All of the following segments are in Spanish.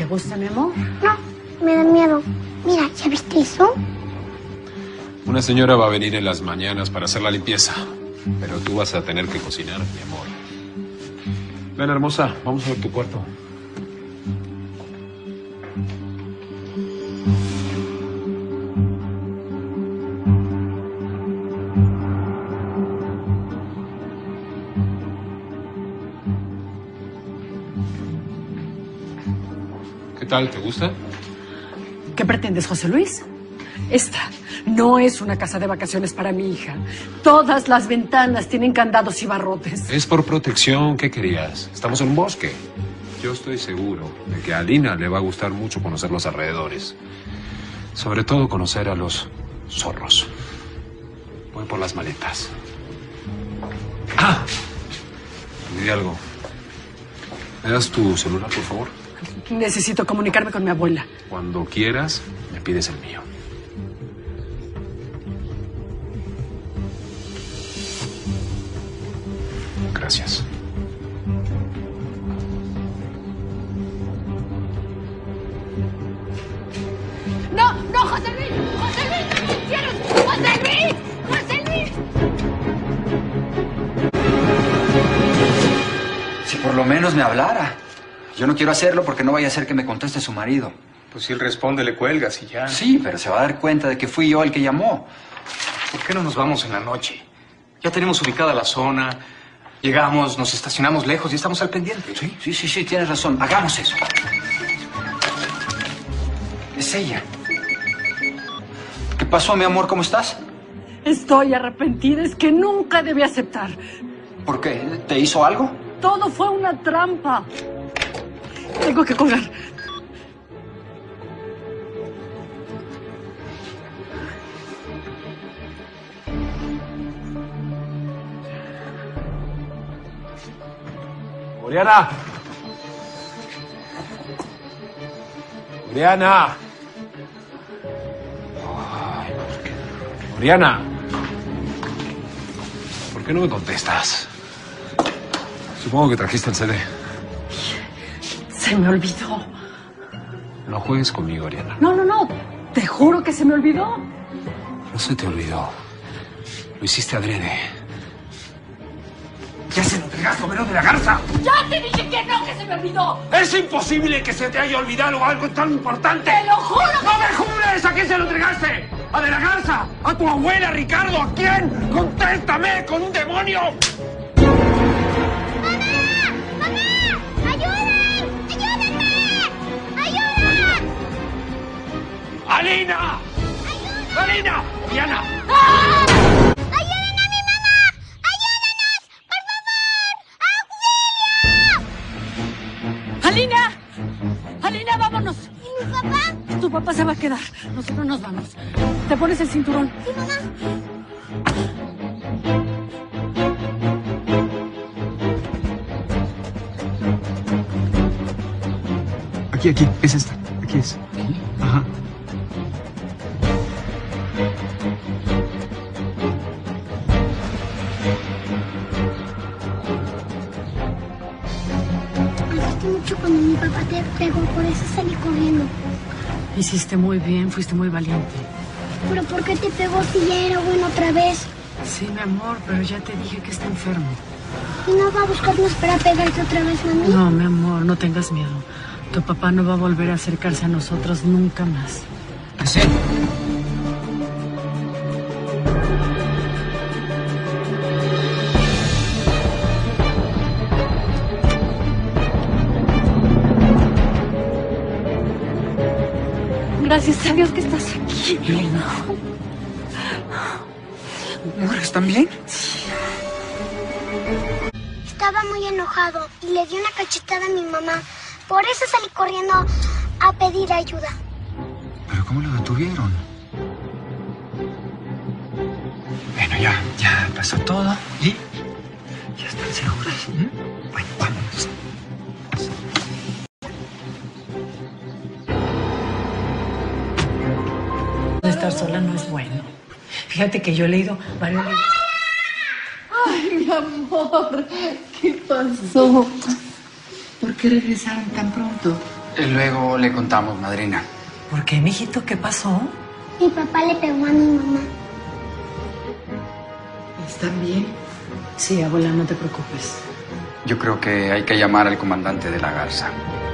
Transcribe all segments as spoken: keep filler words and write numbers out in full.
gusta, mi amor? No, me da miedo. Mira, ¿ya viste eso? Una señora va a venir en las mañanas para hacer la limpieza. Pero tú vas a tener que cocinar, mi amor. Ven, hermosa, vamos a ver tu cuarto. ¿Qué tal? ¿Te gusta? ¿Qué pretendes, José Luis? Esta no es una casa de vacaciones para mi hija. Todas las ventanas tienen candados y barrotes. Es por protección. ¿Qué querías? Estamos en un bosque. Yo estoy seguro de que a Alina le va a gustar mucho conocer los alrededores. Sobre todo conocer a los zorros. Voy por las maletas. ¡Ah! Olvidé algo. ¿Me das tu celular, por favor? Necesito comunicarme con mi abuela. Cuando quieras, me pides el mío. Gracias. ¡No! ¡No, José Luis! ¡José Luis! ¡No me hicieron! ¡José Luis! ¡José Luis! Si por lo menos me hablara. Yo no quiero hacerlo porque no vaya a ser que me conteste su marido. Pues si él responde, le cuelgas y ya. Sí, pero se va a dar cuenta de que fui yo el que llamó. ¿Por qué no nos vamos en la noche? Ya tenemos ubicada la zona. Llegamos, nos estacionamos lejos y estamos al pendiente. Sí, sí, sí, sí, tienes razón. Hagamos eso. Es ella. ¿Qué pasó, mi amor? ¿Cómo estás? Estoy arrepentida. Es que nunca debí aceptar. ¿Por qué? ¿Te hizo algo? Todo fue una trampa. Tengo que colgar. Oriana. Oriana. Ay, ¿por qué? Oriana. ¿Por qué no me contestas? Supongo que trajiste el C D. Se me olvidó. No juegues conmigo, Oriana. No, no, no. Te juro que se me olvidó. No se te olvidó. Lo hiciste adrede. ¡Ya se lo entregaste, Homero de la Garza! ¡Ya te dije que no, que se me olvidó! ¡Es imposible que se te haya olvidado algo tan importante! ¡Te lo juro! ¡No me jures! ¿A quién se lo entregaste? ¿A de la Garza? ¿A tu abuela, Ricardo? ¿A quién? ¡Contéstame con un demonio! ¡Alina! ¡Ayuda! ¡Alina! ¡Diana! ¡Ah! ¡Ayuden a mi mamá! ¡Ayúdenos! ¡Por favor! ¡Auxilio! ¡Alina! ¡Alina, vámonos! ¿Y mi papá? Tu papá se va a quedar. Nosotros nos vamos. ¿Te pones el cinturón? Sí, mamá. Aquí, aquí. Es esta. Aquí es. Ajá. Me gustó mucho cuando mi papá te pegó, por eso salí corriendo. Hiciste muy bien, fuiste muy valiente. ¿Pero por qué te pegó si ya era bueno otra vez? Sí, mi amor, pero ya te dije que está enfermo. ¿Y no va a buscarnos para pegarte otra vez, mami? No, mi amor, no tengas miedo. Tu papá no va a volver a acercarse a nosotros nunca más. ¿Sí? Gracias a Dios que estás aquí. Elena. Amor, ¿están bien? Estaba muy enojado y le di una cachetada a mi mamá. Por eso salí corriendo a pedir ayuda. ¿Pero cómo lo detuvieron? Bueno, ya, ya pasó todo y ya están seguras. ¿Mm? Bueno, vámonos. Estar sola no es bueno. Fíjate que yo he leído varios libros. Ay, mi amor, ¿qué pasó? ¿Por qué regresaron tan pronto? Y luego le contamos, madrina. ¿Por qué, mijito? ¿Qué pasó? Mi papá le pegó a mi mamá. ¿Están bien? Sí, abuela, no te preocupes. Yo creo que hay que llamar al comandante de la Garza.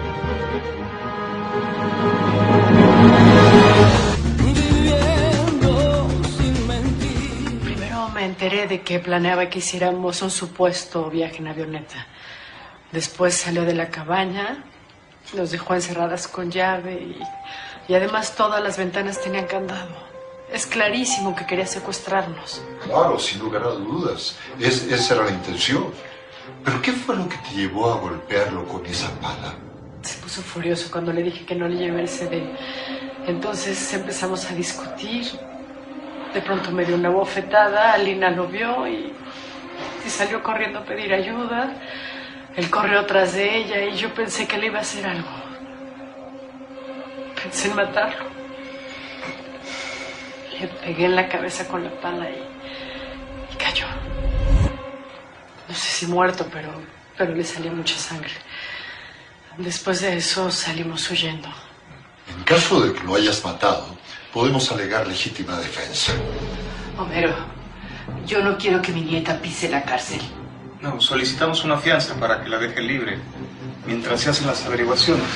Primero me enteré de que planeaba que hiciéramos un supuesto viaje en avioneta. Después salió de la cabaña, nos dejó encerradas con llave y, y además todas las ventanas tenían candado. Es clarísimo que quería secuestrarnos. Claro, sin lugar a dudas. Es, esa era la intención. ¿Pero qué fue lo que te llevó a golpearlo con esa pala? Se puso furioso cuando le dije que no le llevé el C D. Entonces empezamos a discutir. De pronto me dio una bofetada, Alina lo vio y, y salió corriendo a pedir ayuda. Él corrió tras de ella y yo pensé que le iba a hacer algo. Pensé en matarlo. Le pegué en la cabeza con la pala y, y cayó. No sé si muerto, pero, pero le salía mucha sangre. Después de eso salimos huyendo. En caso de que lo hayas matado, podemos alegar legítima defensa. Homero, yo no quiero que mi nieta pise la cárcel. No, solicitamos una fianza para que la deje libre mientras se hacen las averiguaciones.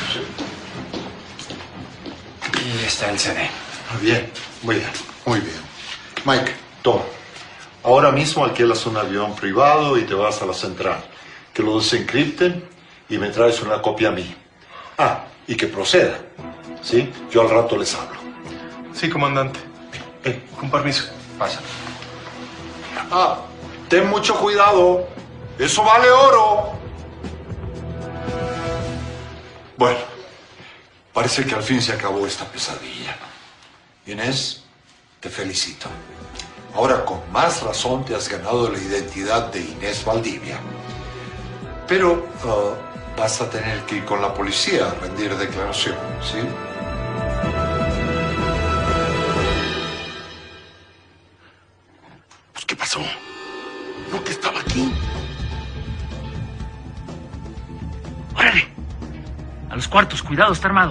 Y está el C D. Bien, muy bien, muy bien. Mike, toma. Ahora mismo alquilas un avión privado y te vas a la central. Que lo desencripten y me traes una copia a mí. Ah, y que proceda. ¿Sí? Yo al rato les hablo. Sí, comandante. Eh, Con permiso. Pasa. Ah, ten mucho cuidado. Eso vale oro. Bueno, parece que al fin se acabó esta pesadilla. Inés, te felicito. Ahora con más razón te has ganado la identidad de Inés Valdivia. Pero uh, vas a tener que ir con la policía a rendir declaración, ¿sí? Pues, ¿qué pasó? ¿No que estaba aquí? ¡Órale! A los cuartos, cuidado, está armado.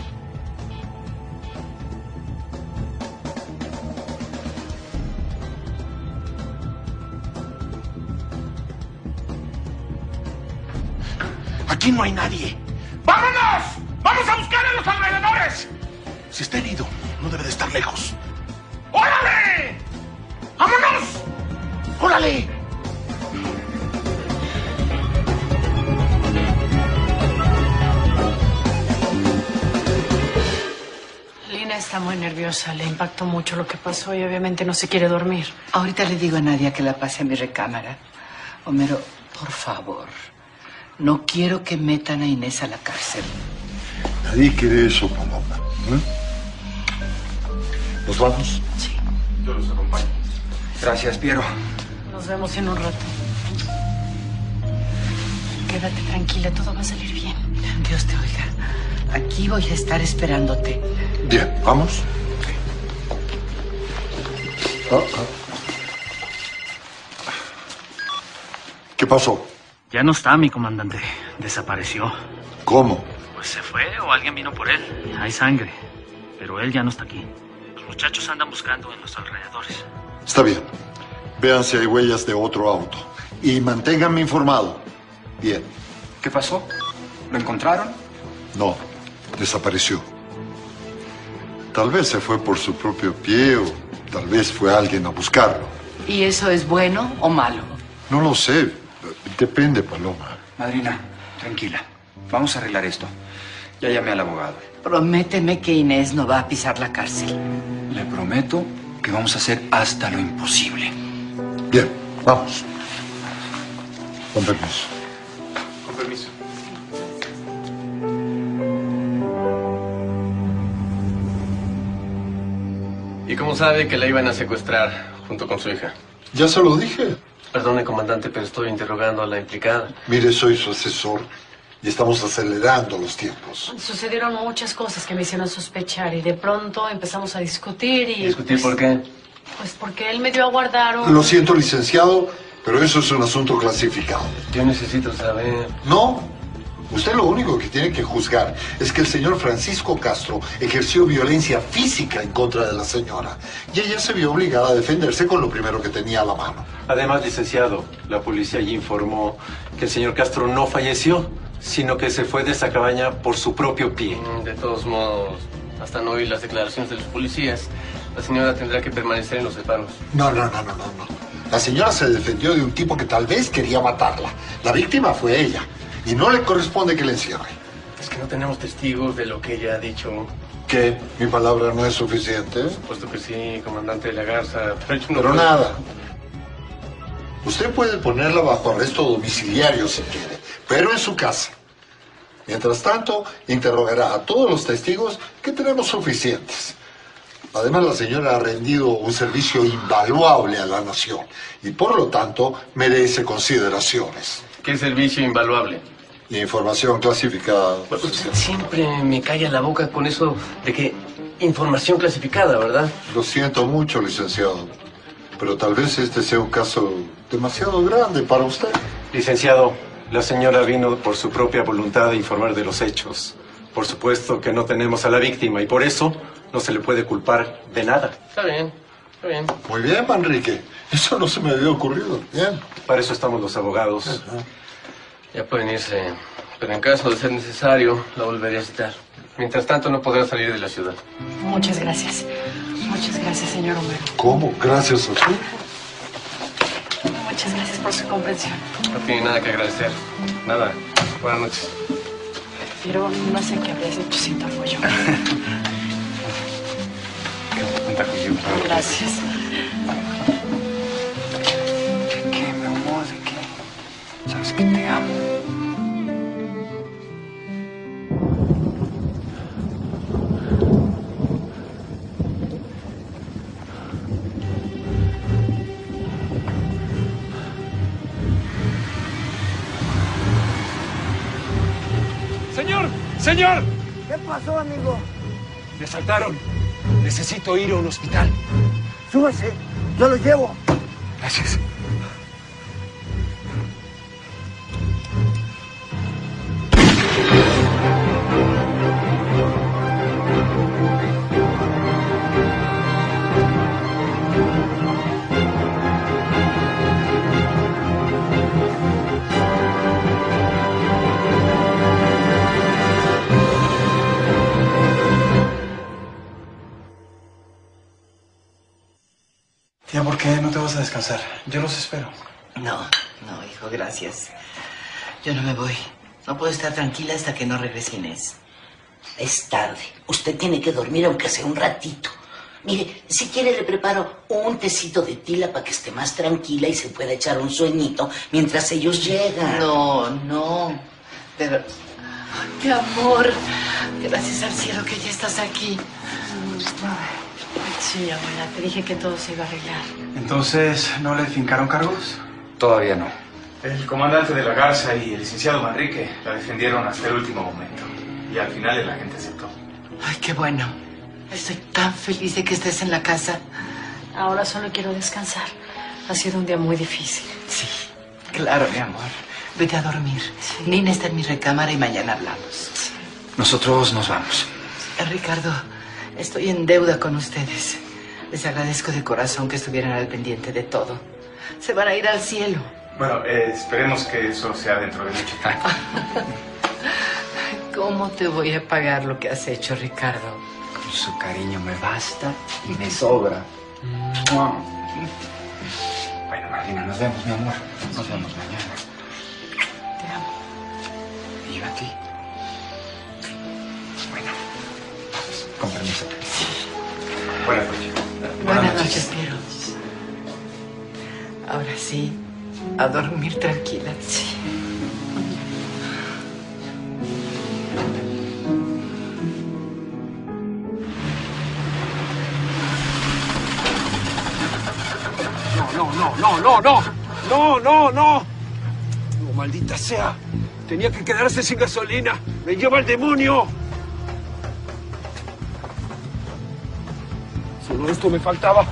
Aquí no hay nadie. ¡Vámonos! ¡Vamos a buscar a los alrededores! Si está herido, no debe de estar lejos. ¡Órale! ¡Vámonos! ¡Órale! Lina está muy nerviosa, le impactó mucho lo que pasó y obviamente no se quiere dormir. Ahorita le digo a Nadia que la pase a mi recámara. Homero, por favor, no quiero que metan a Inés a la cárcel. Nadie quiere eso, Paloma. ¿Eh? ¿Nos vamos? Sí. Yo los acompaño. Gracias, Piero. Nos vemos en un rato. Quédate tranquila, todo va a salir bien. Dios te oiga. Aquí voy a estar esperándote. Bien, ¿vamos? Ah, ah. ¿Qué pasó? Ya no está, mi comandante. Desapareció. ¿Cómo? Pues se fue o alguien vino por él. Hay sangre. Pero él ya no está aquí. Los muchachos andan buscando en los alrededores. Está bien. Vean si hay huellas de otro auto. Y manténganme informado. Bien. ¿Qué pasó? ¿Lo encontraron? No, desapareció. Tal vez se fue por su propio pie o tal vez fue alguien a buscarlo. ¿Y eso es bueno o malo? No lo sé. Depende, Paloma. Madrina, tranquila. Vamos a arreglar esto. Ya llamé al abogado. Prométeme que Inés no va a pisar la cárcel. Le prometo que vamos a hacer hasta lo imposible. Bien, vamos. Con permiso. Con permiso. ¿Y cómo sabe que la iban a secuestrar junto con su hija? Ya se lo dije. Perdone, comandante, pero estoy interrogando a la implicada. Mire, soy su asesor y estamos acelerando los tiempos. Sucedieron muchas cosas que me hicieron sospechar y de pronto empezamos a discutir y... ¿Discutir por qué? Pues porque él me dio a guardar un... Lo siento, licenciado, pero eso es un asunto clasificado. Yo necesito saber... No, Usted lo único que tiene que juzgar es que el señor Francisco Castro ejerció violencia física en contra de la señora y ella se vio obligada a defenderse con lo primero que tenía a la mano. Además, licenciado, la policía allí informó que el señor Castro no falleció, sino que se fue de esa cabaña por su propio pie. De todos modos, hasta no oír las declaraciones de los policías, la señora tendrá que permanecer en los separos. No, no, no, no, no, no. La señora se defendió de un tipo que tal vez quería matarla. La víctima fue ella. Y no le corresponde que le encierre. Es que no tenemos testigos de lo que ella ha dicho. ¿Qué? ¿Mi palabra no es suficiente? Por supuesto que sí, comandante de la Garza. Pero, yo no Pero puedo... nada. Usted puede ponerla bajo arresto domiciliario si quiere, pero en su casa. Mientras tanto, interrogará a todos los testigos que tenemos suficientes. Además, la señora ha rendido un servicio invaluable a la nación y, por lo tanto, merece consideraciones. ¿Qué servicio invaluable? Información clasificada. Pues usted siempre me calla la boca con eso de que información clasificada, ¿verdad? Lo siento mucho, licenciado, pero tal vez este sea un caso demasiado grande para usted. Licenciado, la señora vino por su propia voluntad a informar de los hechos. Por supuesto que no tenemos a la víctima y por eso no se le puede culpar de nada. Está bien, está bien. Muy bien, Manrique. Eso no se me había ocurrido. Bien. Para eso estamos los abogados. Ajá. Ya pueden irse, pero en caso de ser necesario, la volveré a citar. Mientras tanto, no podrá salir de la ciudad. Muchas gracias. Muchas gracias, señor Homero. ¿Cómo? Gracias a usted. Muchas gracias por su comprensión. No tiene nada que agradecer. Nada. Buenas noches. Pero no sé qué habrías hecho sin tu apoyo. Cuenta conmigo. Gracias. ¿De qué, mi amor? ¿De qué? Sabes que te amo. ¡Señor! ¡Señor! ¿Qué pasó, amigo? Me asaltaron. Necesito ir a un hospital. Súbase, yo lo llevo. Gracias. Tía, ¿por qué no te vas a descansar? Yo los espero. No, no, hijo, gracias. Yo no me voy. No puedo estar tranquila hasta que no regrese Inés. Es tarde. Usted tiene que dormir aunque sea un ratito. Mire, si quiere le preparo un tecito de tila para que esté más tranquila y se pueda echar un sueñito mientras ellos llegan. No, no. De verdad. Mi amor, gracias al cielo que ya estás aquí. Sí, abuela, te dije que todo se iba a arreglar. Entonces, ¿no le fincaron cargos? Todavía no. El comandante de la Garza y el licenciado Manrique la defendieron hasta el último momento. Y al final el agente aceptó. Ay, qué bueno. Estoy tan feliz de que estés en la casa. Ahora solo quiero descansar. Ha sido un día muy difícil. Sí, claro, mi amor. Vete a dormir. Sí. Nina está en mi recámara y mañana hablamos. Sí. Nosotros nos vamos. Eh, Ricardo, estoy en deuda con ustedes. Les agradezco de corazón que estuvieran al pendiente de todo. Se van a ir al cielo. Bueno, eh, esperemos que eso sea dentro de mucho tiempo. ¿Cómo te voy a pagar lo que has hecho, Ricardo? Con su cariño me basta y me sobra. Mm. Bueno, Marlena, nos vemos, mi amor. Nos vemos mañana. Te amo. ¿Y yo a ti? Bueno, vamos, con permiso. Buenas noches. Buenas, Buenas noches, Piero. Ahora sí, a dormir tranquila. Sí. No, no, no, no, no, no, no, no. No, maldita sea. Tenía que quedarse sin gasolina. Me lleva el demonio. Solo esto me faltaba.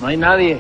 No hay nadie.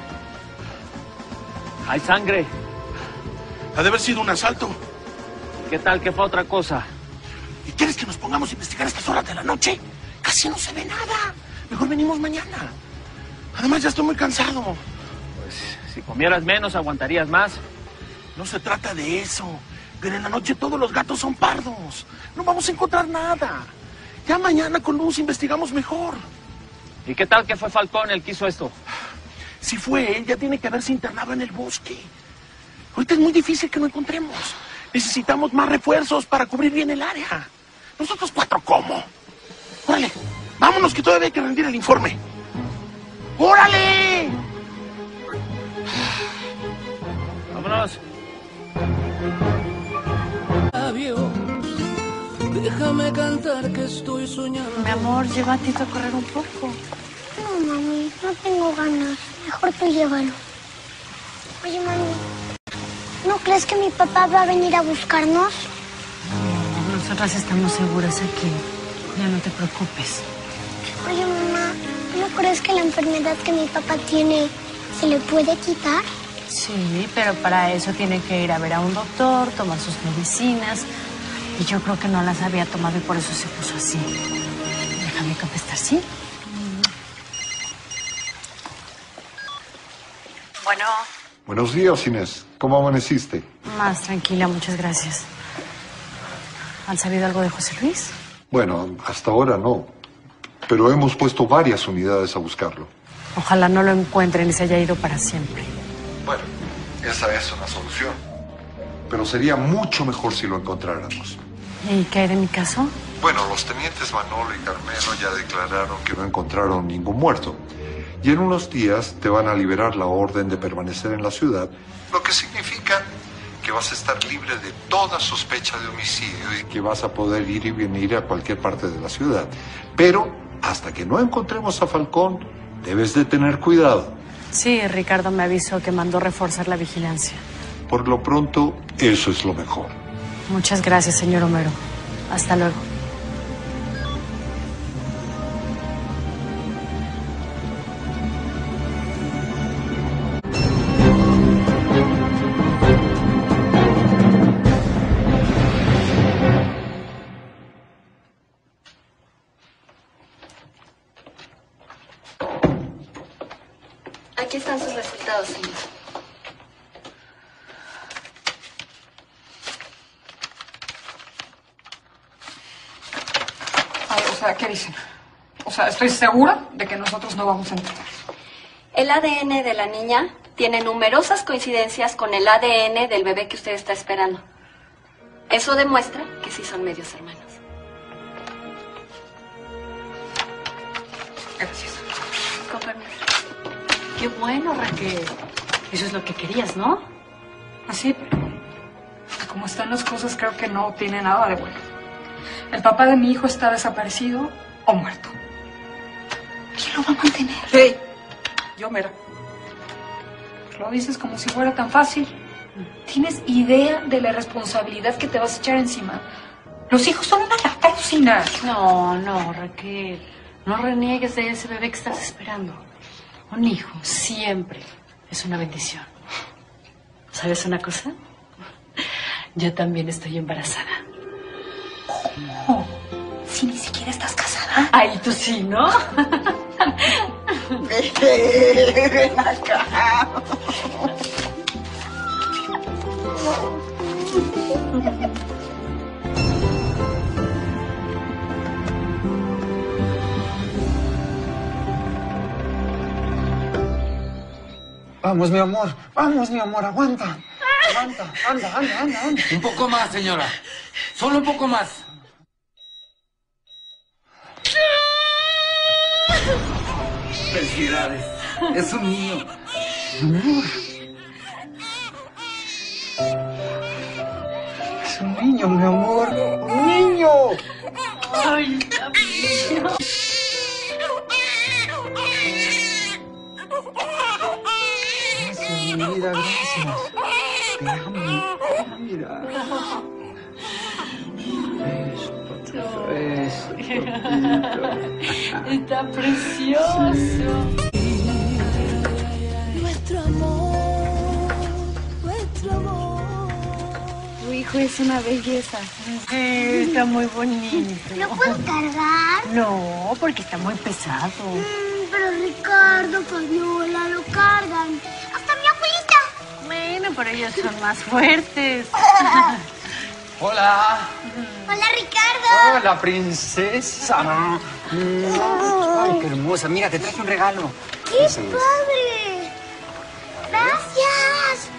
Hay sangre. Ha de haber sido un asalto. ¿Qué tal que fue otra cosa? ¿Y quieres que nos pongamos a investigar a estas horas de la noche? Casi no se ve nada. Mejor venimos mañana. Además, ya estoy muy cansado. Pues si comieras menos, aguantarías más. No se trata de eso. Pero en la noche todos los gatos son pardos. No vamos a encontrar nada. Ya mañana con luz investigamos mejor. ¿Y qué tal que fue Falcón el que hizo esto? Si fue él, ya tiene que haberse internado en el bosque. Ahorita es muy difícil que lo encontremos. Necesitamos más refuerzos para cubrir bien el área. ¿Nosotros cuatro cómo? Órale, vámonos que todavía hay que rendir el informe. ¡Órale! Vámonos. Déjame cantar que estoy soñando. Mi amor, lleva a Tito a correr un poco. No, mami, no tengo ganas. Mejor tú llévalo. Oye, mami, ¿no crees que mi papá va a venir a buscarnos? No, nosotras estamos seguras aquí. Ya no te preocupes. Oye, mamá, ¿no crees que la enfermedad que mi papá tiene se le puede quitar? Sí, pero para eso tiene que ir a ver a un doctor, tomar sus medicinas. Y yo creo que no las había tomado y por eso se puso así. Déjame contestar, ¿sí? Bueno. Buenos días, Inés. ¿Cómo amaneciste? Más tranquila, muchas gracias. ¿Han sabido algo de José Luis? Bueno, hasta ahora no. Pero hemos puesto varias unidades a buscarlo. Ojalá no lo encuentren y se haya ido para siempre. Bueno, esa es una solución. Pero sería mucho mejor si lo encontráramos. ¿Y qué hay de mi caso? Bueno, los tenientes Manolo y Carmelo ya declararon que no encontraron ningún muerto. Y en unos días te van a liberar la orden de permanecer en la ciudad, lo que significa que vas a estar libre de toda sospecha de homicidio y que vas a poder ir y venir a cualquier parte de la ciudad. Pero hasta que no encontremos a Falcón, debes de tener cuidado. Sí, Ricardo me avisó que mandó reforzar la vigilancia. Por lo pronto, eso es lo mejor. Muchas gracias, señor Homero. Hasta luego. Aquí están sus resultados, señor. O sea, ¿qué dicen? O sea, estoy segura de que nosotros no vamos a entender. El A D N de la niña tiene numerosas coincidencias con el A D N del bebé que usted está esperando. Eso demuestra que sí son medios hermanos. Gracias. Con permiso. Qué bueno, Raquel. Eso es lo que querías, ¿no? Así, pero como están las cosas, creo que no tiene nada de bueno. El papá de mi hijo está desaparecido o muerto. ¿Quién lo va a mantener? Hey, yo, mira. Lo dices como si fuera tan fácil. ¿Tienes idea de la responsabilidad que te vas a echar encima? Los hijos son una lata, Lucina. No, no, Raquel. No reniegues de ese bebé que estás esperando. Un hijo siempre es una bendición. ¿Sabes una cosa? Yo también estoy embarazada. ¿Cómo? Si ni siquiera estás casada. Ay, tú sí, ¿no? Ven acá. Vamos, mi amor. Vamos, mi amor. Aguanta. Aguanta. Anda, anda, anda, anda. Un poco más, señora. Solo un poco más. Felicidades. Es un niño. Amor. Es un niño, mi amor. Un niño. Ay, Dios mío. Gracias, mi vida, gracias. Te amo. Mira. Eso, eso, papito. Está precioso. Tu hijo es una belleza. Sí, está muy bonito. ¿Lo puedo cargar? No, porque está muy pesado. Mm, pero Ricardo, Fabiola, lo cargan. Hasta mi abuelita. Bueno, pero ellos son más fuertes. Hola. Hola, Ricardo. Hola, princesa. Ay, qué hermosa. Mira, te traje un regalo. ¡Qué padre! Gracias.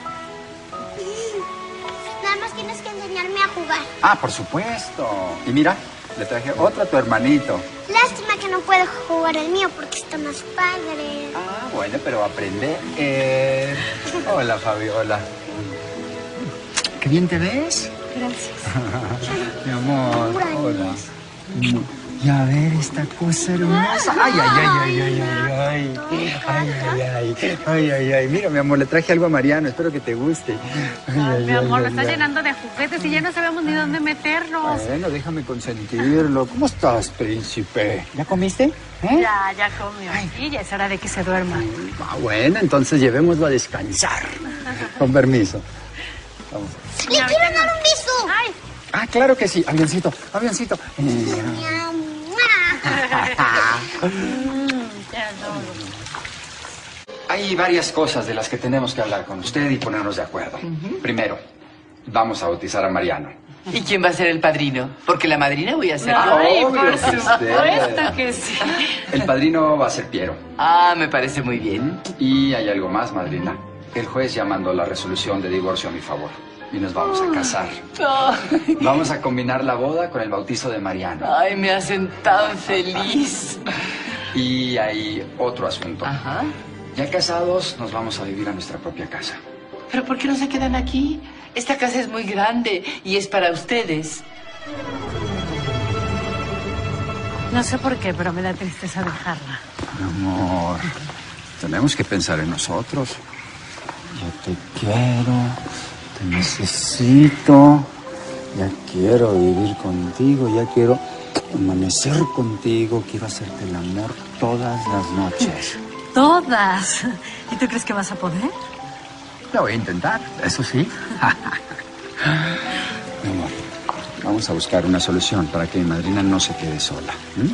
Nada más tienes que enseñarme a jugar. Ah, por supuesto. Y mira, le traje otro a tu hermanito. Lástima que no puedo jugar el mío porque está más padre. Ah, bueno, pero aprende. Eh... Hola, Fabiola. ¿Qué bien te ves? Gracias. Mi amor, hola. Y a ver esta cosa hermosa. Ay, ay, ay, ay, ay, ay, ay. Ay, ay, ay. Ay, ay, ay. Mira, mi amor, le traje algo a Mariano. Espero que te guste. Ay, ay, Mi amor, ay, me ay, está ay. llenando de juguetes y ya no sabemos ni dónde meternos. Bueno, déjame consentirlo. ¿Cómo estás, príncipe? ¿Ya comiste? ¿Eh? Ya, ya comió. Y ya es hora de que se duerma. Ah, bueno, entonces llevémoslo a descansar. Con permiso. Vamos. ¡Le quiero dar un beso! ¡Ay! Ah, claro que sí. Avioncito, avioncito. Hay varias cosas de las que tenemos que hablar con usted y ponernos de acuerdo. Primero, vamos a bautizar a Mariano. ¿Y quién va a ser el padrino? Porque la madrina voy a ser yo. Ay, obvio por que usted. supuesto que sí. El padrino va a ser Piero. Ah, me parece muy bien. Y hay algo más, madrina. El juez ya mandó la resolución de divorcio a mi favor. Y nos vamos a casar. Ay, Vamos a combinar la boda con el bautizo de Mariano. ay, me hacen tan feliz. Y hay otro asunto. Ajá. Ya casados, nos vamos a vivir a nuestra propia casa. ¿Pero por qué no se quedan aquí? Esta casa es muy grande y es para ustedes. No sé por qué, pero me da tristeza dejarla. Amor, tenemos que pensar en nosotros. Yo te quiero, te necesito, ya quiero vivir contigo, ya quiero amanecer contigo, quiero hacerte el amor todas las noches. Todas. ¿Y tú crees que vas a poder? Lo voy a intentar, eso sí. Mi amor, vamos a buscar una solución para que mi madrina no se quede sola. ¿Mm?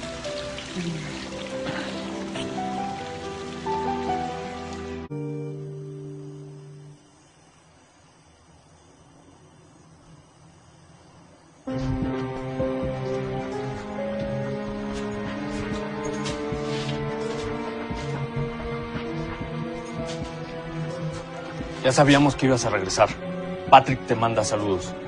Ya sabíamos que ibas a regresar. Patrick te manda saludos.